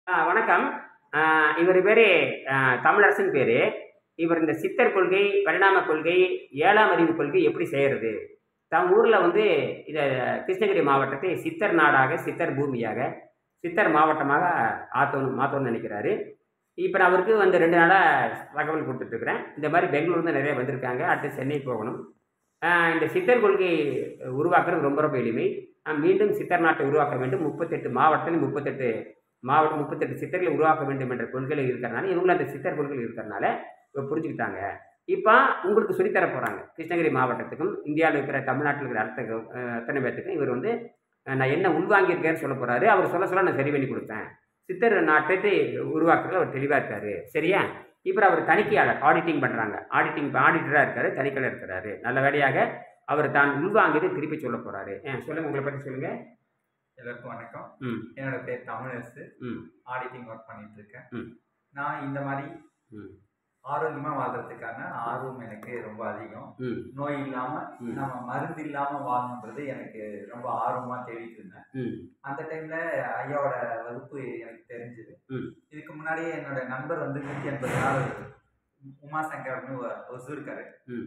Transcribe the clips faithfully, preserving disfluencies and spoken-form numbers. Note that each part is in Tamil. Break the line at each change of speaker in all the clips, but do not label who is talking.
ஆ வணக்கம். ஆ இவர் பேரு அ தமிழரசன் பேரு. இவர் இந்த சித்தர் கொள்கை, பரிணாம கொள்கை, ஏழாம் அறிவு கொள்கை எப்படி செய்றது? தம் ஊர்ல வந்து இத கிருஷ்ணகிரி மாவட்டத்தை சித்தர் நாடாக, சித்தர் பூமியாக, சித்தர் மாவட்டமாக ஆத்தணும் மாத்தணும்னு நெனைக்கிறாரு. இப்ப நான் அவருக்கு வந்து ரெண்டு நாளா தகவல் குடுத்துட்டுருக்கிறேன். இந்த மாரி பெங்களூர்லருந்து நெறைய வந்திருக்காங்க. அடுத்து சென்னை போகணும். ஆ இந்த சித்தர் கொள்கை உருவாக்குறது ரொம்ப ரொம்ப எளிமை. அ மீண்டும் சித்தர் நாட்டை உருவாக்க வேண்டும். முப்பத்தி எட்டு மாவட்டத்திலும் முப்பத்தி எட்டு மாவட்டம் முப்பத்தி எட்டு சித்தர்களை உருவாக்க வேண்டும் என்ற கொள்கையில இருக்கிறனால, இவங்களும் அந்த சித்தர் கொள்கையில இருக்கிறனால இப்ப புரிஞ்சுக்கிட்டாங்க. இப்ப உங்களுக்கு சொல்லி தர போறாங்க. கிருஷ்ணகிரி மாவட்டத்துக்கும், இந்தியாவுல இருக்கிற தமிழ்நாட்டில இருக்கிற அத்தக அ அத்தனை பேத்துக்கும் இவர் வந்து அ நான் என்ன உள்வாங்கியிருக்கேன்னு சொல்லப் போறாரு. அவர் சொல்ல சொல்ல நான் சரி பண்ணி குடுப்பேன். சித்தர் நாட்டத்தை உருவாக்குறதுல அவர் தெளிவா இருக்காரு. சரியா? இப்ப அவர் தணிக்கையாளர். ஆடிட்டிங் பண்றாங்க. ஆடிட்டிங் ஆடிட்டரா இருக்காரு. தணிக்கையாளரா இருக்கிறாரு. நல்ல வேளையாக அவர் தான் உள்வாங்கியதை திருப்பி சொல்லப் போறாரு. அ சொல்லுங்க. உங்கள பத்தி சொல்லுங்க.
எல்லாருக்கும் வணக்கம்.
ம்.
என்னோட பேர் தமிழரசு.
ம்.
ஆடிட்டிங் ஒர்க் பண்ணிட்டு இருக்கேன்.
ம்.
நான் இந்த மாரி
ம்.
ஆரோக்கியமா வாழ்றதுக்கான ஆர்வம் எனக்கு ரொம்ப அதிகம்.
ம்.
நோய் இல்லாம
ம்.
நம்ம மருந்து இல்லாம வாழணுன்றது எனக்கு ரொம்ப ஆர்வமா தேடிட்டு இருந்தேன்.
ம்.
அந்த டைம்ல ஐயாவோட வகுப்பு எனக்கு தெரிஞ்சது.
ம்.
இதுக்கு முன்னாடியே என்னோட நண்பர் வந்து நூத்தி எண்பது நாள் உமாசங்கர்னு ஒருத்தர்.
ம்.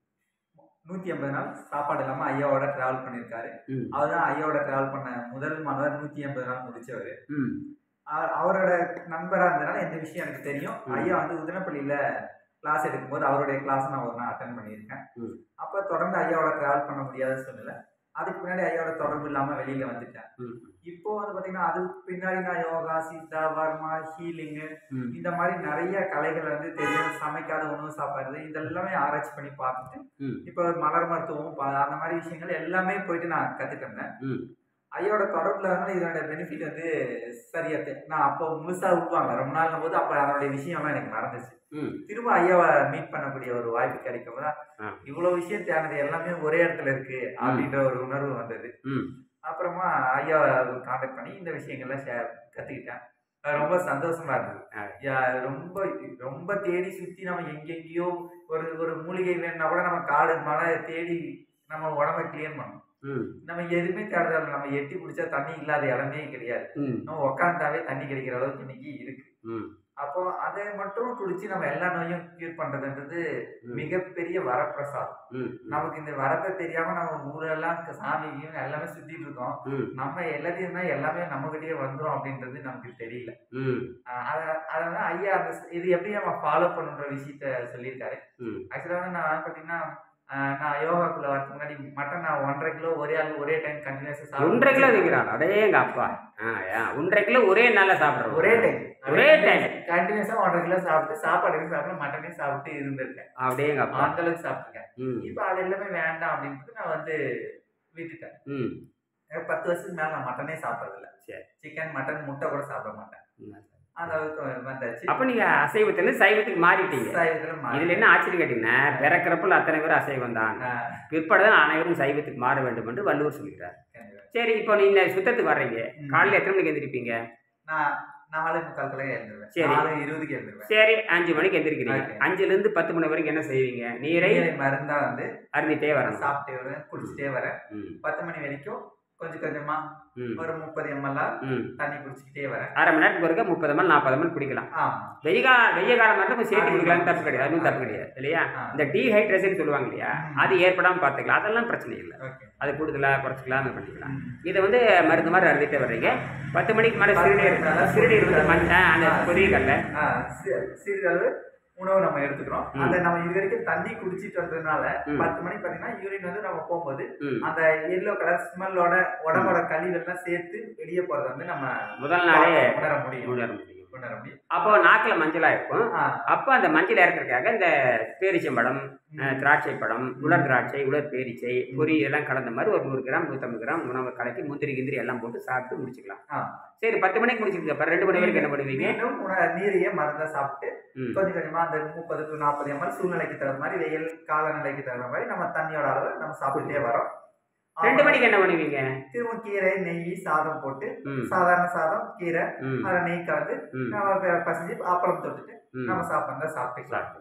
நூத்தி எண்பது நாள் சாப்பாடு இல்லாம ஐயாவோட டிராவல் பண்ணியிருக்காரு.
ம்.
அவர்தான் ஐயாவோட டிராவல் பண்ண முதல் மாணவர். நூத்தி எண்பது நாள் முடிச்சவரு.
ம்.
அ- அவரோட நண்பரா இருந்தனால இந்த விஷயம் எனக்கு தெரியும்.
ம்.
ஐயா வந்து உதனப்பள்ளியில கிளாஸ் எடுக்கும்போது அவருடைய கிளாஸ் நான் ஒரு நாள் அட்டன் பண்ணியிருக்கேன்.
ம்.
அப்ப தொடர்ந்து ஐயாவோட டிராவல் பண்ண முடியாத சூழ்நிலை. அதுக்கு முன்னாடி ஐயாவோட தொடர்பு இல்லாம வெளியில வந்துட்டேன்.
ம்.
இப்போ வந்து பாத்தீங்கன்னா அதுக்கு பின்னாடி நான் யோகா, சித்தா, வர்மா, ஹீலிங்கு
ம்.
இந்த மாதிரி நிறைய கலைகள் வந்து தெரியும். சமைக்காத உணவு சாப்பிடுறது இதெல்லாமே ஆராய்ச்சி பண்ணி பார்த்துட்டு
ம்.
இப்போ மலர் மருத்துவம் ப- அந்த மாதிரி விஷயங்கள் எல்லாமே போயிட்டு நான் கத்துட்டு இருந்தேன்.
ம்.
ஐயோட தொடர்புல இருந்தாலும் இதோட பெனிஃபிட் வந்து சரியா தெ- நான் அப்போ முழுசா விடுவாங்க ரொம்ப நாள் போது அப்ப அதனுடைய விஷயம்லாம் எனக்கு மறந்துச்சு.
ம்.
திரும்ப ஐயாவை மீட் பண்ணக்கூடிய ஒரு வாய்ப்பு கிடைக்கும் போது
ஆ.
இவ்வளவு விஷயம் தேவைது எல்லாமே ஒரே இடத்துல இருக்கு அப்படின்ற ஒரு உணர்வு வந்தது.
ம்.
அப்புறமா ஐயாவை கான்டாக்ட் பண்ணி இந்த விஷயங்கள்லாம் ஷேர் கத்துக்கிட்டேன். அது ரொம்ப சந்தோஷமா இருந்தது.
ஆ.
யா- ரொம்ப ரொம்ப தேடி சுத்தி நம்ம எங்கெங்கேயோ ஒரு ஒரு மூலிகை வேணும்னா கூட நம்ம காடு மலை தேடி நம்ம உடம்ப கிளியர் பண்ணணும்.
ம்.
நம்ம எதுவுமே தேடுதல் நம்ம எட்டி பிடிச்சா தண்ணி இல்லாத இடமே கிடையாது.
ம்.
நம்ம உக்காந்தாவே தண்ணி கிடைக்கிற அளவுக்கு இன்னைக்கு இருக்கு.
ம்.
அப்போ அதை மட்டும் குடிச்சு நம்ம எல்லா நோயும் கியூர் பண்றதுன்றது
ம்.
மிகப்பெரிய வரப்பிரசாதம்.
ம்.
நமக்கு இந்த வரத்தை தெரியாம நம்ம ஊரெல்லாம் க- சாமியும் எல்லாமே சுத்திட்டு இருக்கோம்.
ம்.
நம்ம எல்லாத்தையும் தான் எல்லாமே நம்ம கிட்டயே வந்துரும் அப்படின்றது நமக்கு தெரியல.
ம்.
ஆஹ் அத அதை வந்து ஐயா அந்த ஸ்- இது எப்படி நம்ம ஃபாலோ பண்ணுன்ற விஷயத்த சொல்லியிருக்காரு.
ம்.
ஆக்சுவலா வந்து நான் பாத்தீங்கன்னா ஆஹ் நான் யோகாக்குள்ள வரதுக்கு முன்னாடி மட்டன் நான் ஒன்றரை கிலோ ஒரே ஆள் ஒரே டைம் கண்டினியூஸா
ஒன்றரை கிலோ திங்கிறான். அடேங்க அப்பா. ஆ, ஆ, ஒன்றரை கிலோ ஒரே நாள்ல சாப்பிடுறோம்.
ஒரே டைம்
ஒரே time.
கண்டினியூஸா ஒன்றரை கிலோ சாப்பிட்டு சாப்பாடு சாப்பிட்டு மட்டனையும் சாப்பிட்டு இருந்திருக்கேன்.
அப்படியேங்க அப்பா.
அந்த அளவுக்கு சாப்பிட்டுருக்கேன்.
ம்.
இப்போ அது எல்லாமே வேண்டாம் அப்படின்ட்டு நான் வந்து விட்டுட்டேன்.
ம்.
எனக்கு பத்து வருஷத்துக்கு மேல நான் மட்டனே சாப்பிட்றது இல்ல.
சரி.
சிக்கன் மட்டன் முட்டை கூட சாப்பிட மாட்டேன்.
ம்.
அந்த அளவுக்கு வந்தாச்சு.
அப்ப நீங்க அசைவத்துல சைவத்துக்கு மாறிட்டீங்க.
சைவத்துல மாறி-
இதுல என்ன ஆச்சரியம் கேட்டீங்கன்னா, பிறக்கிறப்பல அத்தனை பேர் அசைவம் தான்.
ஆஹ்
பிற்பாடுதான் அனைவரும் சைவத்துக்கு மாற வேண்டும் என்று வள்ளுவர் சொல்கிறார்.
கண்டிப்பா.
சரி, இப்போ நீங்க சுத்தத்துக்கு வர்றீங்க.
ம்.
காலையில எத்தனை மணிக்கு எந்திரிப்பீங்க?
நான் நாலு முக்கால்குள்ள எழுந்துருவேன்.
சரி.
நாலு இருபதுக்கு எழுந்துருவேன்.
சரி, அஞ்சு மணிக்கு எந்திரிக்கிறீங்க.
Okay.
அஞ்சுல இருந்து பத்து மணி வரைக்கும் என்ன செய்வீங்க? நீரை
நீரை மருந்தா வந்து
அருந்திட்டே வரணும்.
சாப்பிட்டே வரேன், குடிச்சிட்டே வரேன்.
ம்.
பத்து மணி வரைக்கும் கொஞ்சம் கொஞ்சமா
ம்.
ஒரு முப்பது எம்எல்
ம்.
தண்ணி குடிச்சிக்கிட்டே வரேன்.
அரை மணி நேரத்துக்கு ஒருக்க முப்பது மணி நாற்பது மணி குடிக்கலாம்.
ஆமா.
வெய்ய கா வெய்ய காலம் மட்டும் கொஞ்சம் சேர்த்து குடிக்கலாம், தப்பு கிடையாது. அதுவும் தப்பு கிடையாது இல்லையா?
ஆ.
இந்த டீஹைட்ரேஷன் சொல்லுவாங்க இல்லையா,
ம்.
அது ஏற்படாமல் பார்த்துக்கலாம். அதெல்லாம் பிரச்சனை இல்லை.
ஓகே.
அது கூடுதலாக குறைச்சிக்கலாம், அது பண்ணிக்கலாம்.
ம்.
இதை வந்து மருந்து மாதிரி அறுந்துட்டே வர்றீங்க. பத்து மணிக்கு மேலே
பத்து
சிறுநீர்
மணிக்கு மேல
சிறுநீர் வந்து மண் ஆ, அந்த
ஆ.
பொரியல்ல
ஆ, சி- சிறிதளவு உணவு நம்ம எடுத்துக்கிறோம்.
ம்.
அந்த நம்ம இது வரைக்கும் தண்ணி குடிச்சிட்டு வந்ததுனால
ம்.
பத்து மணிக்கு பாத்தீங்கன்னா யூரின் வந்து நம்ம போகும்போது
ம்.
அந்த எல்லோ கலர் ஸ்மெல்லோட உடம்போட கழிவெல்லாம் சேர்த்து வெளியே போறத வந்து நம்ம
முதல் நாளே
உணர முடியும்.
உணர முடியும்.
உணர முடியும்.
அப்போ நாக்கில் மஞ்சளாக இருக்கும்.
ஆ,
அப்போ அந்த மஞ்சள் இறக்கிறதுக்காக இந்த பேரிச்சம்பழம்,
ம்.
அஹ், திராட்சை பழம், உலர் திராட்சை, உலர் பேரிச்சை,
ம்.
பொரி எல்லாம் கலந்த மாதிரி ஒரு நூறு கிராம் நூற்றம்பது கிராம் உணவை கலக்கி முந்திரி கிந்திரி எல்லாம் போட்டு சாப்பிட்டு முடிச்சுக்கலாம்.
ஆ.
சரி, பத்து மணிக்கு முடிச்சுட்டு அப்புறம் ரெண்டு மணி வரைக்கும் என்ன பண்ணுவீங்க?
மீண்டும் உண- நீரையே மருந்தா சாப்பிட்டு
ம்.
கொஞ்சம் கொஞ்சமா அந்த முப்பது டு நாற்பது எம்எல் சூழ்நிலைக்கு தகுந்த மாதிரி வெயில் காலநிலைக்கு தகுந்த மாதிரி நம்ம தண்ணியோட அளவு நம்ம சாப்பிட்டுட்டே வரோம்.
ரெண்டு மணிக்கு என்ன பண்ணுவீங்க?
திரும்ப கீரை நெய் சாதம் போட்டு
ம்.
சாதாரண சாதம் கீரை
ம்.
அதில் நெய் கலந்து
ம்.
நம்ம ப- பசஞ்சு அப்பளம் தொட்டுட்டு
ம்.
நம்ம சாப்பிட்றதா சாப்பிட்டுக்கலாம்.
சாப்பிட்டுக்கலாம்.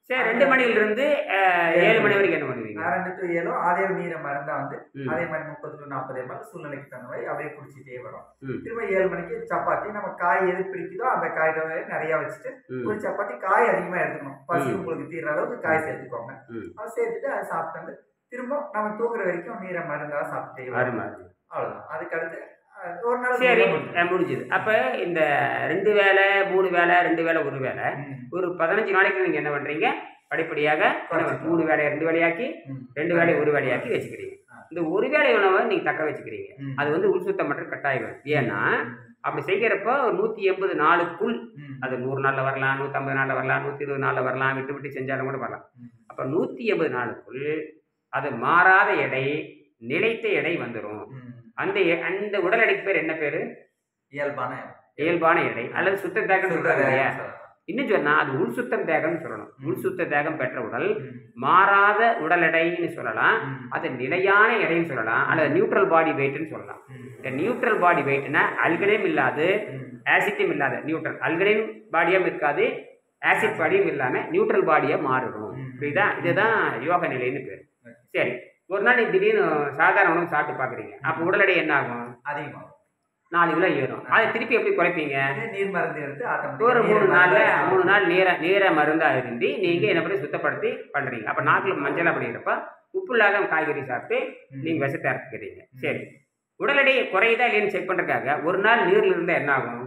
சரி, ரெண்டு மணிலிருந்து ஏழு மணி வரைக்கும் என்ன பண்ணுவீங்க?
ரெண்டு டு ஏழோ அதே நீரை மருந்தா வந்து அதே மாதிரி முப்பது டு நாற்பது எம்எல் சூழ்நிலைக்கு தகுந்த மாதிரி அப்படியே குடிச்சிட்டே வரும். திரும்ப ஏழு மணிக்கு சப்பாத்தி, நம்ம காய் எது பிடிக்குதோ அந்த காய் நிறைய வச்சுட்டு ஒரு சப்பாத்தி காய் அதிகமா எடுத்துக்கணும். பசி உங்களுக்கு தீர்ற அளவுக்கு காய் சேர்த்துக்கோங்க. அதை சேர்த்துட்டு அதை சாப்பிட்டு வந்து திரும்ப நம்ம தூங்குற வரைக்கும் நீரை மருந்தா சாப்பிட்டே வரும். அவ்வளவுதான். அதுக்கு அடுத்து ஒரு நாள்
சரி முடிஞ்சுது. அப்போ இந்த ரெண்டு வேலை மூணு வேலை ரெண்டு வேலை ஒரு வேலை ஒரு பதினஞ்சு நாளைக்கு நீங்கள் என்ன பண்ணுறீங்க? படிப்படியாக மூணு வேலையை ரெண்டு வேலையாக்கி ரெண்டு வேலையை ஒரு வேலையாக்கி வச்சுக்கிறீங்க. இந்த ஒரு வேலை உணவை நீங்கள் தக்க வச்சுக்கிறீங்க. அது வந்து உள் சுத்தம் பண்ணுற கட்டாயம். ஏன்னா அப்படி செய்கிறப்போ ஒரு நூற்றி எண்பது நாளுக்குள், அது நூறு நாளில் வரலாம், நூற்றம்பது நாளில் வரலாம், நூற்றி இருபது நாளில் வரலாம், விட்டு விட்டு செஞ்சாலும் கூட வரலாம். அப்போ நூற்றி எண்பது நாளுக்குள் அது மாறாத எடை, நிலைத்த எடை வந்துடும். அந்த அந்த உடல் எடைக்கு பேர் என்ன பேரு?
இயல்பான
இயல்பான எடை அல்லது சுத்த தேகம் சொல்றாங்க இல்லையா? இன்னும் சொன்னா அது உள் சுத்தம் தேகம்னு சொல்லணும். உள் சுத்த தேகம் பெற்ற உடல் மாறாத உடல் எடைன்னு சொல்லலாம், அது நிலையான எடைன்னு சொல்லலாம், அல்லது நியூட்ரல் பாடி வெயிட்னு சொல்லலாம். இந்த நியூட்ரல் பாடி வெயிட்னா அல்கனையும் இல்லாது ஆசிட்டும் இல்லாத நியூட்ரல், அல்கனையும் பாடியும் இருக்காது ஆசிட் பாடியும் இல்லாம நியூட்ரல் பாடியா மாறிடும். புரியுதா? இதுதான் யோக நிலைன்னு பேர். சரி, ஒரு நாள் திடீர்னு சாதாரண உணவு சாப்பிட்டு பார்க்குறீங்க, அப்போ உடல் எடை என்ன ஆகும்?
அதிகமாகும்.
நாலு கிலோ ஏறும். அதை திருப்பி எப்படி குறைப்பீங்க?
நீர் மருந்து எடுத்து
ஒரு மூணு நாளில் மூணு நாள் நீரை நீரை மருந்தாக இருந்து நீங்கள் என்ன பண்ணி சுத்தப்படுத்தி பண்ணுறீங்க. அப்போ நாக்கில் மஞ்சள் அப்படிங்கிறப்ப உப்பு இல்லாத காய்கறி சாப்பிட்டு நீங்கள் விஷத்தை இறக்குறீங்க. சரி, உடல் எடை குறையுதா இல்லைன்னு செக் பண்ணுறதுக்காக ஒரு நாள் நீரில் இருந்தால் என்ன ஆகும்?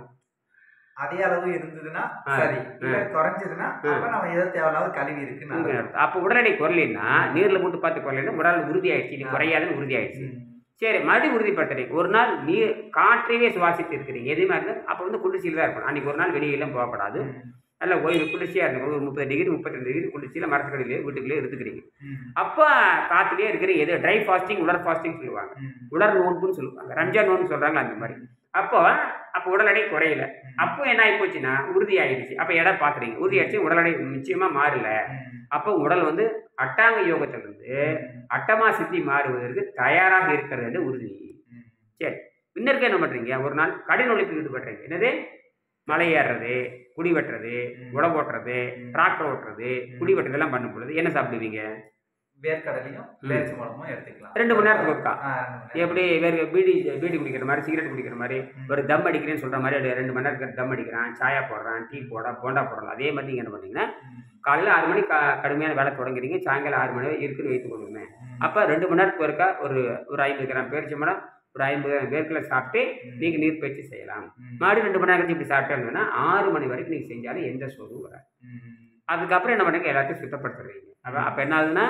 அதே அளவு இருந்ததுன்னா சரி, குறைஞ்சதுன்னா நம்ம ஏதோ தேவையில்லாத கழுவி இருக்குன்னு.
அப்போ உடல் எடை குறையினா நீரில் போட்டு பார்த்து குறையினா உடல் உறுதி ஆயிடுச்சு, இது குறையாதுன்னு உறுதி ஆயிடுச்சு. சரி, மறுபடியும் உறுதிப்படுத்துறீங்க. ஒரு நாள் நீர் காற்றையே சுவாசித்து இருக்கிறீங்க, எதுவுமே இருந்தால் அப்போ வந்து குளிர்ச்சியில் தான் இருக்கணும். அன்றைக்கி ஒரு நாள் வெளியெல்லாம் போகக்கூடாது, நல்லா ஓய்வு குளிர்ச்சியாக இருக்கணும். ஒரு முப்பது டிகிரி முப்பத்தி ரெண்டு டிகிரி குளிர்ச்சியில் மரத்துக்கடியிலே வீட்டுக்குள்ளே இருந்துக்கிறீங்க. அப்போ காற்றுலேயே இருக்கிறீங்க. எது ட்ரை ஃபாஸ்டிங், உலர் ஃபாஸ்டிங் சொல்லுவாங்க, உலர் நோன்புன்னு சொல்லுவாங்க, ரம்ஜான் நோன்பு சொல்கிறாங்க. அந்த மாதிரி அப்போ அப்போ உடல் எடை குறையல. அப்போ என்ன ஆகி போச்சுன்னா உறுதி ஆகிடுச்சு. அப்போ எடை பார்க்குறீங்க, உறுதி ஆயிடுச்சு, உடல் எடை நிச்சயமாக மாறல. அப்போ உடல் வந்து அட்டாங்க யோகத்திலிருந்து அட்டமா சித்தி மாறுவதற்கு தயாராக இருக்கிறது என்று உறுதி. சரி, பின்னருக்கு என்ன பண்ணுறீங்க? ஒரு நாள் கடின உழைப்பில் ஈடுபடுறீங்க. என்னது? மலை ஏறுறது, குடி வெட்டுறது, உழவு ஓட்டுறது, டிராக்டர் ஓட்டுறது, குடி வெட்டுறதெல்லாம் பண்ணும் பொழுது என்ன சாப்பிடுவீங்க?
வேர்க்கடலையும் பேரிச்ச பழமும் எடுத்துக்கலாம்.
ரெண்டு மணி நேரத்துக்கு ஒருக்கா. எப்படி வேறு பீடி பீடி குடிக்கிற மாதிரி, சிகரெட் குடிக்கிற மாதிரி, ஒரு தம் அடிக்கிறேன்னு சொல்கிற மாதிரி ரெண்டு மணி நேரத்துக்கு தம் அடிக்கிறான், சாயா போடுறான், டீ போட போண்டா போடலாம். அதே மாதிரி நீங்கள் என்ன பண்ணீங்கன்னா காலையில் ஆறு மணிக்கு கடுமையான வேலை தொடங்குறீங்க, சாயங்காலம் ஆறு மணி வரை இருக்குன்னு வைத்து கொடுக்குமே. அப்போ ரெண்டு மணி நேரத்துக்கு ஒருக்கா ஒரு ஒரு ஐம்பது கிராம் பேரிச்ச பழம், ஒரு ஐம்பது கிராம் வேர்க்கடலை சாப்பிட்டு நீங்கள் நீர் பயிற்சி செய்யலாம். மறுபடியும் ரெண்டு மணி நேரம் கழிச்சு இப்படி சாப்பிட்டோம்னா ஆறு மணி வரைக்கும் நீங்கள் செஞ்சாலும் எந்த சோர்வும் வராது. அதுக்கப்புறம் என்ன பண்ணுங்க? எல்லாத்தையும் சுத்தப்படுத்துறீங்க. அப்போ அப்போ என்ன ஆகுதுன்னா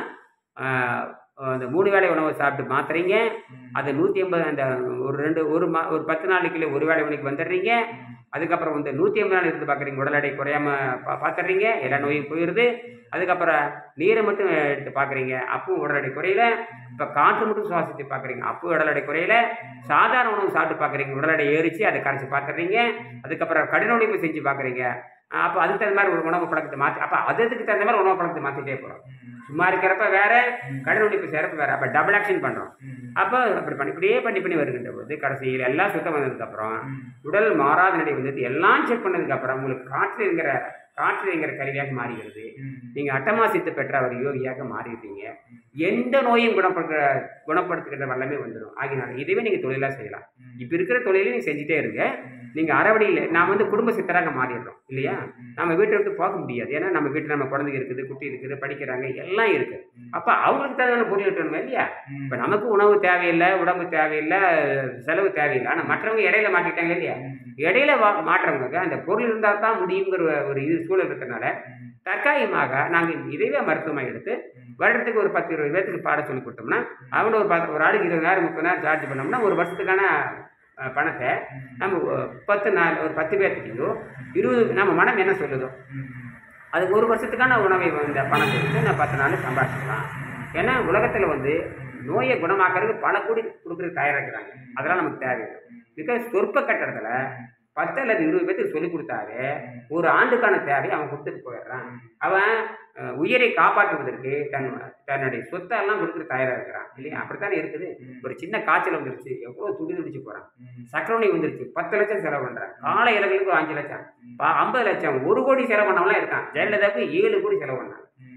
அந்த மூணு வேளை உணவை சாப்பிட்டு மாத்துறீங்க. அது நூற்றி ஐம்பது அந்த ஒரு ரெண்டு ஒரு மா ஒரு பத்து நாளைக்குள்ளே ஒரு வேளை உணவுக்கு வந்துடுறீங்க. அதுக்கப்புறம் வந்து நூற்றி ஐம்பது நாள் இருந்து பார்க்குறீங்க, உடல் எடை குறையாமல் பா பார்த்துறீங்க, எல்லா நோயும் போயிடுது. அதுக்கப்புறம் நீரை மட்டும் எடுத்து பார்க்குறீங்க, அப்பவும் உடல் எடை குறையல. இப்போ காற்று மட்டும் சுவாசித்து பார்க்குறீங்க, அப்பவும் உடல் எடை குறையல. சாதாரண உணவு சாப்பிட்டு பார்க்குறீங்க, உடல் எடை ஏறிச்சு, அதை கரைச்சி பார்த்துறீங்க. அதுக்கப்புறம் கடின உழைப்பு செஞ்சு பார்க்குறீங்க. அப்போ அதுக்கு தகுந்த மாதிரி ஒரு உணவு பழக்கத்தை மாற்றி, அப்போ அதுக்கு தகுந்த மாதிரி உணவு பழக்கத்தை மாற்றிட்டே போகிறோம். சும்மா இருக்கிறப்ப வேற, கடின உழைப்பு செய்கிறப்ப வேற. அப்போ டபுள் ஆக்ஷன் பண்ணுறோம். அப்போ அப்படி பண்ணி இப்படியே பண்ணி பண்ணி வருகின்ற போது கடைசியில் எல்லாம் சுத்தம் வந்ததுக்கப்புறம் உடல் மாறாத நிலை வந்தது எல்லாம் செக் பண்ணதுக்கப்புறம் உங்களுக்கு காற்றுங்கிற காற்றுங்கிற கருவியாக மாறுகிறது. நீங்கள் அட்டமா சித்து பெற்ற ஒரு யோகியாக மாறிடுறீங்க. எந்த நோயும் குணப்படுத்த குணப்படுத்துகின்ற வல்லமே வந்துடும். ஆகினால இதுவே நீங்கள் தொழிலாக செய்யலாம். இப்போ இருக்கிற தொழிலை நீங்கள் செஞ்சுட்டே இருங்க. நீங்கள் அறவழியில் நாம் வந்து குடும்ப சித்தராக மாறிடுறோம் இல்லையா? நம்ம வீட்டை விட்டு போக முடியாது. ஏன்னா நம்ம வீட்டில் நம்ம குழந்தைங்க இருக்குது, குட்டி இருக்குது, படிக்கிறாங்க, எல்லாம் இருக்குது. அப்போ அவங்களுக்கு தேவையான பொருள் விட்டுணுமா இல்லையா? இப்போ நமக்கு உணவு தேவையில்லை, உடம்பு தேவையில்லை, செலவு தேவையில்லை. ஆனால் மற்றவங்க இடையில மாட்டிட்டாங்க இல்லையா? இடையில வா மாற்றவங்களுக்கு அந்த பொருள் இருந்தால் தான் முடியுங்கிற ஒரு இது சூழல் இருக்கிறதுனால தற்காலிகமாக நாங்கள் இதுவே மருத்துவமாக எடுத்து வருடத்துக்கு ஒரு பத்து இருபது பேருக்கு பாட சொல்லி கொடுத்தோம்னா அவங்க ஒரு பத்து ஒரு ஆளுக்கு இருபதாயிரம் முப்பதாயிரம் சார்ஜ் பண்ணோம்னா ஒரு வருஷத்துக்கான பணத்தை நம்ம பத்து நாள் ஒரு பத்து பேர்த்துக்கு இருபது நம்ம மனம் என்ன சொல்லுதோ அதுக்கு ஒரு வருஷத்துக்கான உணவை இந்த பணத்தை எடுத்து நான் பத்து நாள் சம்பாதிச்சிக்கலாம். ஏன்னா உலகத்தில் வந்து நோயை குணமாக்குறதுக்கு பல கோடி கொடுக்குறது தயாராக இருக்கிறாங்க. அதெல்லாம் நமக்கு தேவையில்லை. பிகாஸ் சொற்ப கட்டடத்தில் பத்து அல்லது இருபது பேருக்கு சொல்லிக் கொடுத்தாரு ஒரு ஆண்டுக்கான தேவை அவன் கொடுத்துட்டு போயிடுறான். அவன் உயிரை காப்பாற்றுவதற்கு தன் தன்னுடைய சொத்தெல்லாம் கொடுக்குற தயாராக இருக்கிறான் இல்லையா? அப்படித்தானே இருக்குது. ஒரு சின்ன காய்ச்சல் வந்துருச்சு, எவ்வளோ துடி துடிச்சு போகிறான். சக்கரவணி வந்துருச்சு, பத்து லட்சம் செலவு பண்ணுறான். கால இலங்களுக்கு ஒரு அஞ்சு லட்சம், ஐம்பது லட்சம், ஒரு கோடி செலவு பண்ணவங்களாம் இருக்கான். ஜெயலலிதாவுக்கு ஏழு கோடி செலவு பண்ணாங்க.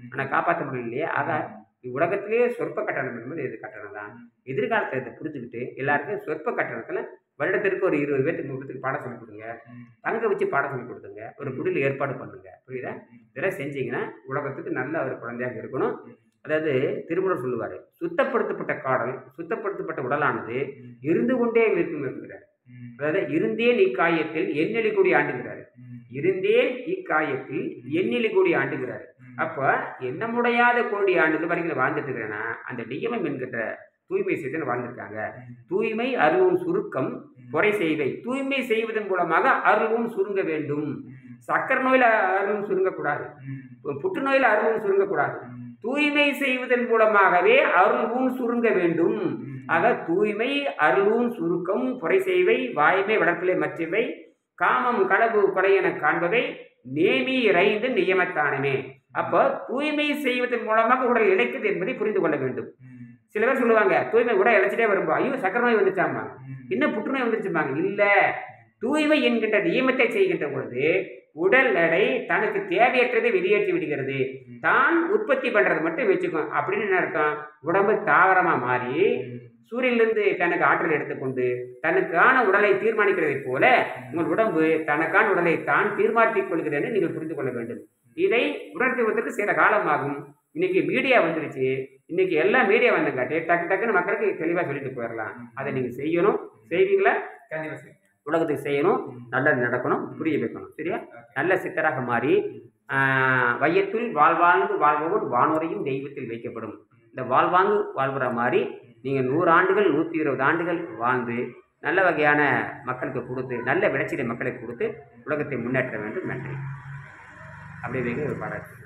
ஆனால் காப்பாற்ற முடியலையே. ஆக உலகத்திலேயே சொற்ப கட்டணம் என்பது இது கட்டணம் தான். எதிர்காலத்தை இதை புரிஞ்சுக்கிட்டு எல்லாருக்கும் சொற்ப கட்டணத்தில் வருடத்திற்கு ஒரு இருபது பேருக்கு முப்பது பேருக்கு பாடம் சொல்லிக் கொடுங்க, தங்க வச்சு பாடம் சொல்லிக் கொடுத்துங்க, ஒரு குடில் ஏற்பாடு பண்ணுங்க. புரியுதா? இதெல்லாம் செஞ்சீங்கன்னா உலகத்துக்கு நல்ல ஒரு குழந்தையாக இருக்கணும். அதாவது திருமணம் சொல்லுவார், சுத்தப்படுத்தப்பட்ட காடல் சுத்தப்படுத்தப்பட்ட உடலானது இருந்து கொண்டே இருக்கும் என்கிறார். அதாவது இருந்தேன் இக்காயத்தில் எண்ணெலி கூடி ஆண்டுகிறாரு. இருந்தேன் இக்காயத்தில் எண்ணெலி கூடி ஆண்டுகிறாரு. அப்போ என்ன முடியாத கோடி ஆண்டுகள் வரைக்கும் வாழ்ந்துட்டு இருக்கிறேன்னா அந்த டிஎம்எம் என்கின்ற தூய்மை செய்து வாழ்ந்திருக்காங்க. தூய்மை அருளும் சுருக்கம் குறை செய்வை. தூய்மை செய்வதன் மூலமாக அருளும் சுருங்க வேண்டும். சக்கரை நோயில் அருளும் சுருங்கக்கூடாது, புற்றுநோயில் அருளும் சுருங்கக்கூடாது. தூய்மை செய்வதன் மூலமாகவே அருளும் சுருங்க வேண்டும். ஆக தூய்மை அருளும் சுருக்கம் குறை செய்வை வாய்மை வளர்ப்பிலை மற்றவை காமம் களவு கொலை என காண்பவை நேமி இறைந்து நியமத்தானமே. அப்போ தூய்மை செய்வதன் மூலமாக உடல் இழைக்குது என்பதை புரிந்து கொள்ள வேண்டும். சில பேர் சொல்லுவாங்க தூய்மை உடல் இழைச்சிட்டே வரும்போ ஐயோ சக்கரை நோய் வந்துச்சாம்பாங்க, இன்னும் புற்றுநோய் வந்துருச்சுப்பாங்க. இல்லை, தூய்மை என்கின்ற நியமத்தை செய்கின்ற பொழுது உடல் எடை தனக்கு தேவையற்றதை வெளியேற்றி விடுகிறது. தான் உற்பத்தி பண்றது மட்டும் வச்சுக்கும். அப்படின்னு என்ன அர்த்தம்? உடம்பு தாவரமா மாறி சூரியனிலிருந்து தனக்கு ஆற்றல் எடுத்துக்கொண்டு தனக்கான உடலை தீர்மானிக்கிறதை போல உங்கள் உடம்பு தனக்கான உடலை தான் தீர்மானித்துக் கொள்கிறது என்று நீங்கள் புரிந்து கொள்ள வேண்டும். இதை உணர்த்துவதற்கு சில காலமாகும். இன்னைக்கு மீடியா வந்துருச்சு. இன்னைக்கு எல்லாம் மீடியா வந்தங்காட்டி டக்கு டக்குன்னு மக்களுக்கு தெளிவாக சொல்லிட்டு போயிடலாம். அதை நீங்கள் செய்யணும். செய்வீங்களா?
கண்டிப்பாக செய்யும்.
உலகத்துக்கு செய்யணும், நல்லது நடக்கணும், புரிய வைக்கணும். சரியா? நல்ல சித்தராக மாறி வையத்துள் வாழ்வாங்கு வாழ்பவன் வானோரையும் தெய்வத்தில் வைக்கப்படும். இந்த வாழ்வாங்கு வாழ்வுற மாதிரி நீங்கள் நூறு ஆண்டுகள் நூற்றி இருபது ஆண்டுகள் வாழ்ந்து நல்ல வகையான மக்களுக்கு கொடுத்து நல்ல விளைச்சலை மக்களுக்கு கொடுத்து உலகத்தை முன்னேற்ற வேண்டும். நன்றி. அப்படியே வைக்க ஒரு பாராட்டு.